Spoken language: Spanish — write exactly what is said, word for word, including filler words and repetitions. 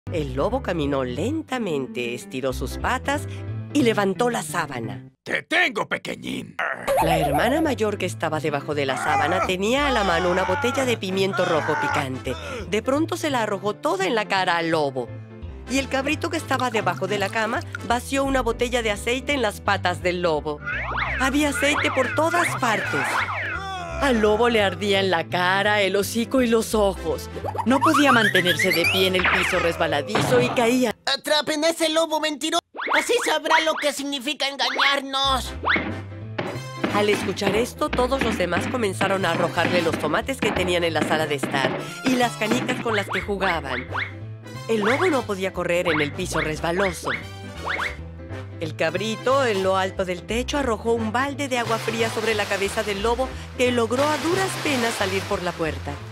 El lobo caminó lentamente, estiró sus patas y levantó la sábana. ¡Te tengo, pequeñín! La hermana mayor que estaba debajo de la sábana tenía a la mano una botella de pimiento rojo picante. De pronto se la arrojó toda en la cara al lobo. Y el cabrito que estaba debajo de la cama vació una botella de aceite en las patas del lobo. Había aceite por todas partes. Al lobo le ardía en la cara, el hocico y los ojos. No podía mantenerse de pie en el piso resbaladizo y caía. ¡Atrapen a ese lobo mentiroso! Así sabrá lo que significa engañarnos. Al escuchar esto, todos los demás comenzaron a arrojarle los tomates que tenían en la sala de estar y las canicas con las que jugaban. El lobo no podía correr en el piso resbaloso. El cabrito, en lo alto del techo, arrojó un balde de agua fría sobre la cabeza del lobo, que logró a duras penas salir por la puerta.